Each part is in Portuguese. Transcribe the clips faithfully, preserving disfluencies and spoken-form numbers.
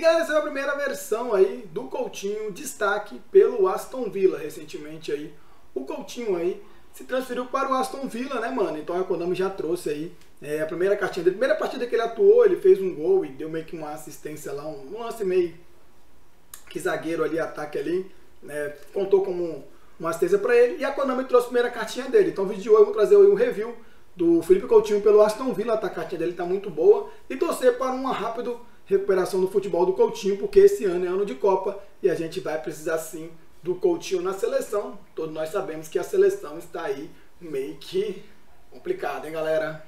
galera, essa é a primeira versão aí do Coutinho, destaque pelo Aston Villa. Recentemente aí, o Coutinho aí se transferiu para o Aston Villa, né, mano? Então a Konami já trouxe aí é, a primeira cartinha dele. Primeira partida que ele atuou, ele fez um gol e deu meio que uma assistência lá, um, um lance meio que zagueiro ali, ataque ali, né? Contou como uma assistência para ele. E a Konami trouxe a primeira cartinha dele. Então no vídeo de hoje eu vou trazer aí um review do Felipe Coutinho pelo Aston Villa. A cartinha dele tá muito boa. E torcer para uma rápida recuperação do futebol do Coutinho, porque esse ano é ano de Copa e a gente vai precisar sim do Coutinho na seleção. Todos nós sabemos que a seleção está aí meio que complicada, hein, galera?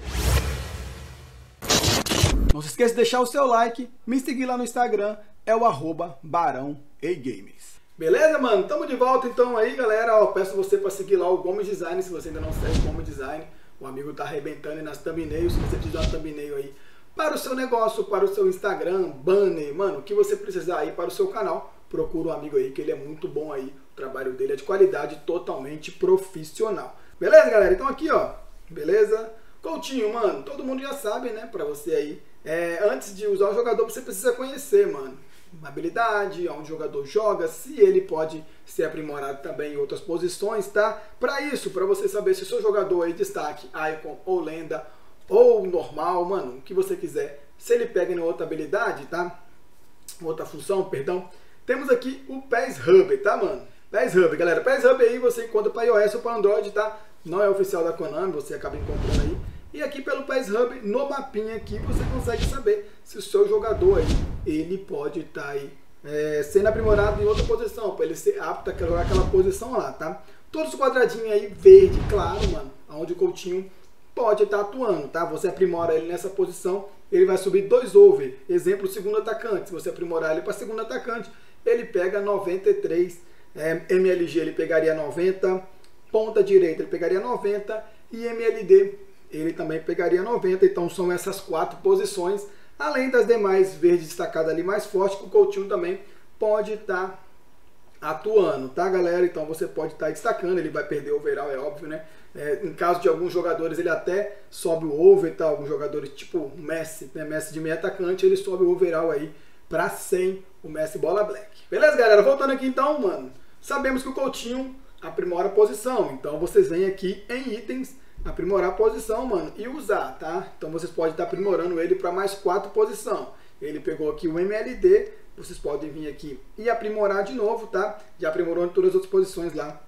Não se esqueça de deixar o seu like, me seguir lá no Instagram, é o arroba Barão e Games. Beleza, mano? Tamo de volta então aí, galera. Ó, peço você para seguir lá o Gomes Design, se você ainda não segue o Gomes Design. O amigo tá arrebentando aí nas thumbnails, se você precisa de uma thumbnail aí para o seu negócio, para o seu Instagram, banner, mano, o que você precisar aí para o seu canal, procura um amigo aí que ele é muito bom aí, o trabalho dele é de qualidade, totalmente profissional. Beleza, galera? Então aqui, ó, beleza? Coutinho, mano, todo mundo já sabe, né, pra você aí, é, antes de usar o jogador, você precisa conhecer, mano, habilidade, onde o jogador joga, se ele pode ser aprimorado também em outras posições, tá? Pra isso, pra você saber se o seu jogador aí, destaque, icon ou lenda, ou normal, mano, o que você quiser, se ele pega em outra habilidade, tá? Outra função, perdão. Temos aqui o PES Hub, tá, mano? PES Hub, galera. PES Hub aí você encontra para iOS ou para Android, tá? Não é oficial da Konami, você acaba encontrando aí. E aqui pelo PES Hub, no mapinha aqui, você consegue saber se o seu jogador aí, ele pode estar tá aí é, sendo aprimorado em outra posição, para ele ser apto a jogar aquela posição lá, tá? Todos os quadradinhos aí, verde, claro, mano, onde o Coutinho pode estar atuando, tá? Você aprimora ele nessa posição, ele vai subir dois over. Exemplo, segundo atacante. Se você aprimorar ele para segundo atacante, ele pega noventa e três. É, M L G ele pegaria noventa. Ponta direita ele pegaria noventa. E M L D ele também pegaria noventa. Então são essas quatro posições. Além das demais verdes destacadas ali mais forte, que o Coutinho também pode estar atuando, tá, galera? Então você pode estar destacando. Ele vai perder o overall, é óbvio, né? É, em caso de alguns jogadores ele até sobe o over, tá? Alguns jogadores tipo Messi, né? Messi de meio atacante, ele sobe o overall aí para cem, o Messi bola black. Beleza, galera? Voltando aqui então, mano, sabemos que o Coutinho aprimora a posição, então vocês vêm aqui em itens, aprimorar a posição, mano, e usar, tá? Então vocês podem estar aprimorando ele para mais quatro posições. Ele pegou aqui o M L D, vocês podem vir aqui e aprimorar de novo, tá? Já aprimorou em todas as outras posições lá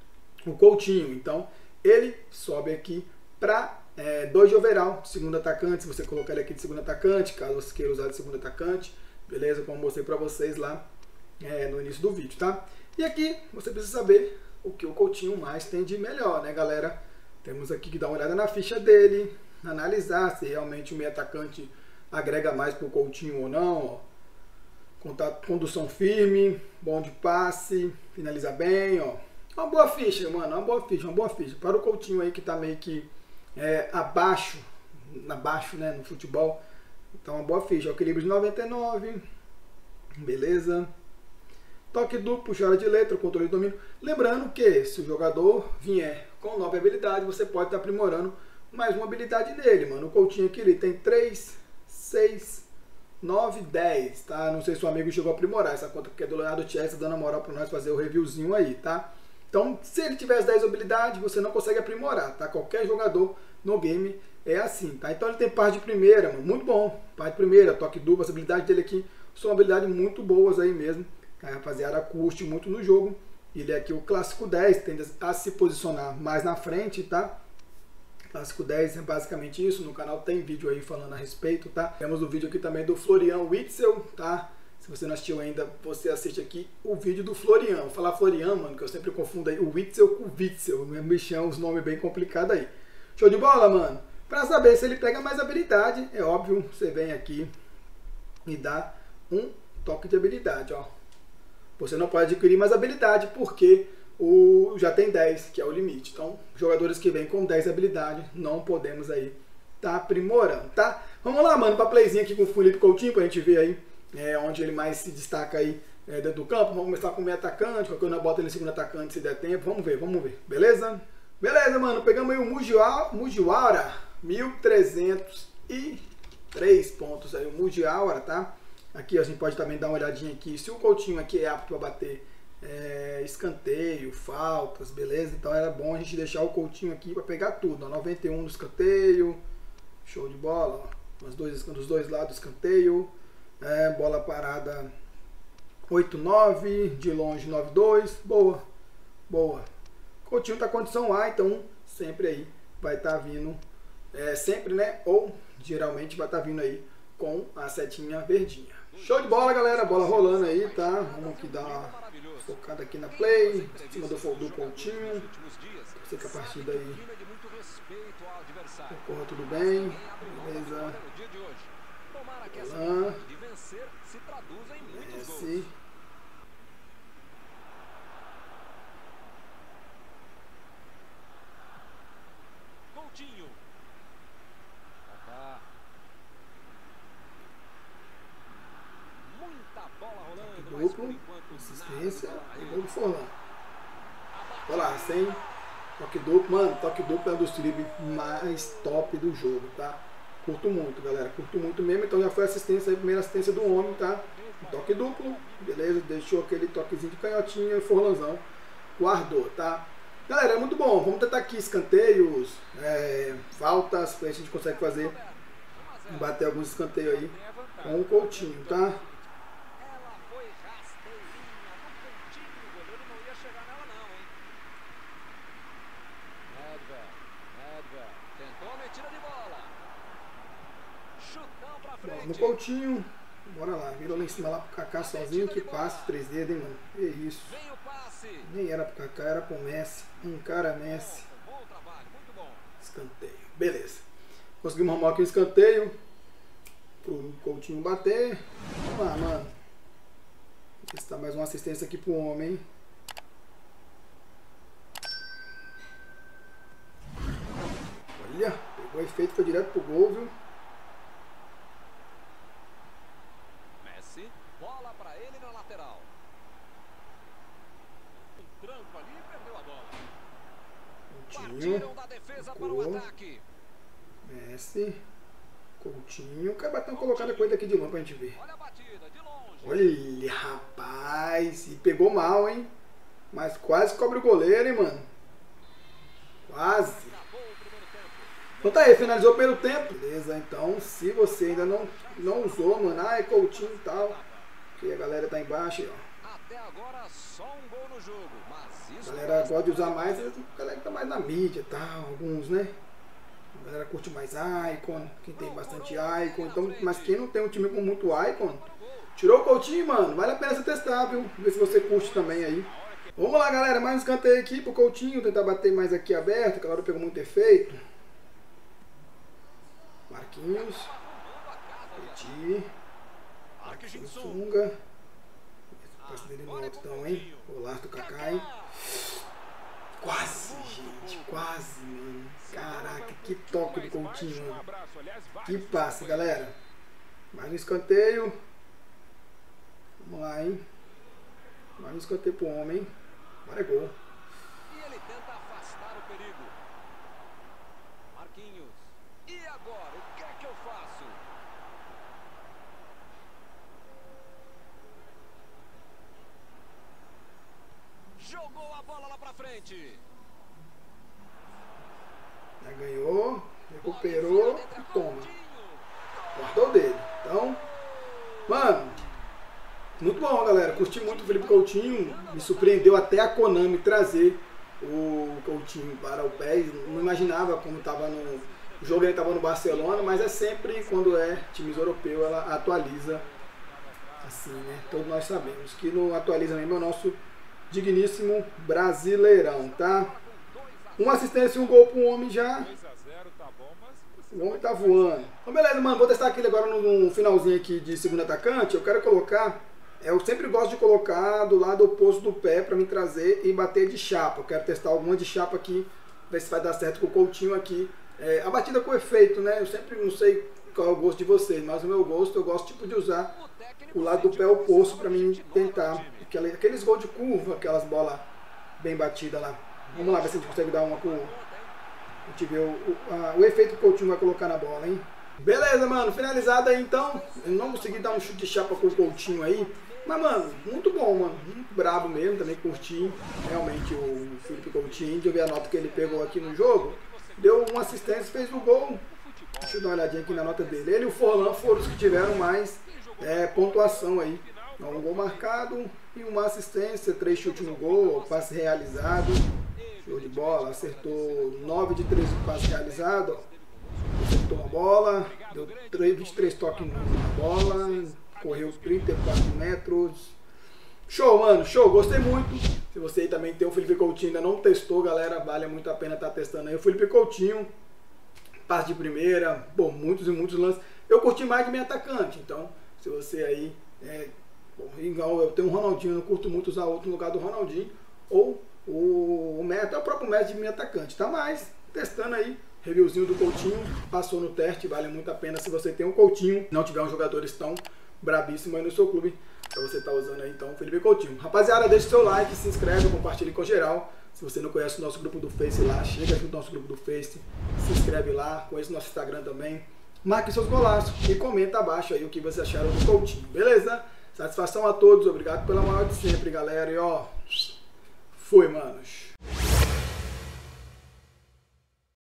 o Coutinho, então ele sobe aqui para é, dois de overall, segundo atacante, se você colocar ele aqui de segundo atacante, caso você queira usar de segundo atacante, beleza? Como eu mostrei para vocês lá é, no início do vídeo, tá? E aqui você precisa saber o que o Coutinho mais tem de melhor, né, galera? Temos aqui que dar uma olhada na ficha dele, analisar se realmente o meio atacante agrega mais para o Coutinho ou não, ó. Contato, condução firme, bom de passe, finaliza bem, ó. Uma boa ficha, mano, uma boa ficha, uma boa ficha. Para o Coutinho aí que tá meio que é, abaixo, abaixo, né, no futebol. Então, uma boa ficha. Equilíbrio de noventa e nove, beleza. Toque duplo, puxada de letra, controle de domínio. Lembrando que se o jogador vier com nova habilidade, você pode estar aprimorando mais uma habilidade dele, mano. O Coutinho aqui, ele tem três, seis, nove, dez, tá? Não sei se o amigo chegou a aprimorar essa conta porque é do Leonardo Chess, dando a moral para nós fazer o reviewzinho aí, tá? Então, se ele tiver as dez habilidades, você não consegue aprimorar, tá? Qualquer jogador no game é assim, tá? Então ele tem par de primeira, mano, muito bom. Par de primeira, toque duplo, as habilidades dele aqui são habilidades muito boas aí mesmo. A rapaziada curte muito no jogo. Ele é aqui o clássico dez, tende a se posicionar mais na frente, tá? Clássico dez é basicamente isso. No canal tem vídeo aí falando a respeito, tá? Temos o vídeo aqui também do Florian Witzel, tá? Se você não assistiu ainda, você assiste aqui o vídeo do Florian. Vou falar Florian, mano, que eu sempre confundo aí o Witzel com o Witzel. Me bichão, os nomes bem complicados aí. Show de bola, mano? Pra saber se ele pega mais habilidade, é óbvio, você vem aqui e dá um toque de habilidade, ó. Você não pode adquirir mais habilidade porque o, já tem dez, que é o limite. Então, jogadores que vêm com dez habilidades, não podemos aí tá aprimorando, tá? Vamos lá, mano, pra playzinha aqui com o Felipe Coutinho, pra gente ver aí é, onde ele mais se destaca aí é, dentro do campo. Vamos começar com o meio atacante, qualquer coisa eu boto ele em segundo atacante se der tempo. Vamos ver, vamos ver, beleza? Beleza, mano, pegamos aí o Mujiwara, Mujiwara mil trezentos e três pontos aí, o Mujiwara, tá? Aqui a gente pode também dar uma olhadinha aqui. Se o Coutinho aqui é apto para bater é, escanteio, faltas, beleza? Então era bom a gente deixar o Coutinho aqui para pegar tudo. Ó, noventa e um no escanteio, show de bola. Ó, os dois, dos dois lados do escanteio. É, bola parada oito nove, de longe nove dois. Boa, boa. Coutinho tá condição A, então sempre aí vai estar tá vindo, é, sempre, né? Ou geralmente vai estar tá vindo aí com a setinha verdinha. Show de bola, galera. Bola rolando aí, tá? Vamos aqui dar uma focada aqui na play. Em cima do, do Coutinho. Sei que a partida aí corra tudo bem. Beleza. Rolando. Messi. Coutinho. Duplo, assistência e gol do Forlan. Olha lá, sem toque duplo. Mano, toque duplo é um dos dribles mais top do jogo, tá? Curto muito, galera. Curto muito mesmo. Então já foi assistência aí, primeira assistência do homem, tá? Um toque duplo, beleza? Deixou aquele toquezinho de canhotinha e o Forlanzão guardou, tá? Galera, é muito bom. Vamos tentar aqui escanteios, é, faltas, pra gente consegue fazer, bater alguns escanteios aí com o Coutinho, tá? No Coutinho, bora lá, virou lá em cima lá pro Kaká sozinho, que passe, três dedos, hein, mano? Que isso? Nem era pro Kaká, era pro Messi. Um cara Messi. Escanteio, beleza. Conseguimos arrumar aqui um escanteio pro Coutinho bater. Vamos lá, mano. Vou testar mais uma assistência aqui pro homem, hein? Olha, pegou o efeito, foi direto pro gol, viu? Bola para ele na lateral. Um tranco ali e perdeu a bola. Partiram da defesa para o ataque. Messi. Coutinho. Quero bater uma colocada com ele aqui de longe pra gente ver. Olha a batida, de longe. Olha, rapaz. E pegou mal, hein? Mas quase cobre o goleiro, hein, mano? Quase. Então tá aí, finalizou o primeiro tempo. Beleza, então se você ainda não, não usou, mano, ah, é Coutinho e tal, que a galera tá embaixo aí, ó. Até agora só um gol no jogo, mas isso a galera gosta de usar mais, a galera que tá mais na mídia e tal, alguns, né? A galera curte mais Icon, quem tem bastante Icon, então, mas quem não tem um time com muito Icon, tirou o Coutinho, mano, vale a pena você testar, viu? Ver se você curte também aí. Vamos lá, galera, mais um escanteio aqui pro Coutinho, tentar bater mais aqui aberto, que a hora pegou muito efeito. Marquinhos, Petit, Sunga, passe dele no alto então, hein? O laço do Kaká, hein? Quase, gente, quase, mano. Caraca, que toque do Coutinho, mano. Que passe, galera. Mais um escanteio. Vamos lá, hein? Mais um escanteio pro homem, hein? Agora é gol. E ele tenta afastar o perigo. Marquinhos. E agora, o que é que eu faço? Jogou a bola lá pra frente. Já ganhou, recuperou e toma. Guardou dele. Então, mano, muito bom, galera. Curti muito o Felipe Coutinho. Me surpreendeu até a Konami trazer o Coutinho para o P E S. Não imaginava como estava no... O jogo ele estava no Barcelona, mas é sempre quando é times europeus, ela atualiza assim, né? Todos nós sabemos que não atualiza mesmo é o nosso digníssimo Brasileirão, tá? Uma assistência e um gol para o homem já. O homem tá voando. Então beleza, mano, vou testar aqui agora no, no finalzinho aqui de segundo atacante. Eu quero colocar, eu sempre gosto de colocar do lado oposto do pé para me trazer e bater de chapa. Eu quero testar alguma de chapa aqui, ver se vai dar certo com o Coutinho aqui. É, a batida com efeito, né? Eu sempre não sei qual é o gosto de vocês, mas o meu gosto, eu gosto tipo de usar o lado do pé oposto para mim tentar. Aqueles, aqueles gols de curva, aquelas bolas bem batidas lá. Vamos lá ver se a gente consegue dar uma com... A gente vê o, o, a, o efeito que o Coutinho vai colocar na bola, hein? Beleza, mano, finalizado aí então. Eu não consegui dar um chute de chapa com o Coutinho aí. Mas, mano, muito bom, mano. Muito brabo mesmo, também curti. Realmente o Felipe Coutinho, deixa eu ver a nota que ele pegou aqui no jogo. Deu uma assistência, fez o gol. Deixa eu dar uma olhadinha aqui na nota dele. Ele e o Forlan foram os que tiveram mais é, pontuação aí. Então, um gol marcado e uma assistência, três chutes no gol, passe realizado. Show de bola, acertou nove de treze passes realizados. Acertou a bola, deu vinte e três toques na bola, correu trinta e quatro metros. Show, mano, show, gostei muito. Se você aí também tem o Felipe Coutinho, ainda não testou, galera, vale muito a pena estar testando aí. O Felipe Coutinho, passe de primeira, bom, muitos e muitos lances. Eu curti mais de meio atacante, então, se você aí, é, bom, igual eu tenho um Ronaldinho, eu não curto muito usar outro no lugar do Ronaldinho, ou o, o Messi, até o próprio Messi de meio atacante, tá? Mas, testando aí, reviewzinho do Coutinho, passou no teste, vale muito a pena se você tem um Coutinho, não tiver um jogadores tão brabíssimo aí no seu clube, pra você estar tá usando aí então o Felipe Coutinho. Rapaziada, deixa o seu like, se inscreve, compartilhe com geral. Se você não conhece o nosso grupo do Face lá, chega junto ao nosso grupo do Face, se inscreve lá, conhece o nosso Instagram também, marque seus golaços e comenta abaixo aí o que vocês acharam do Coutinho, beleza? Satisfação a todos, obrigado pela moral de sempre, galera, e ó, fui, manos.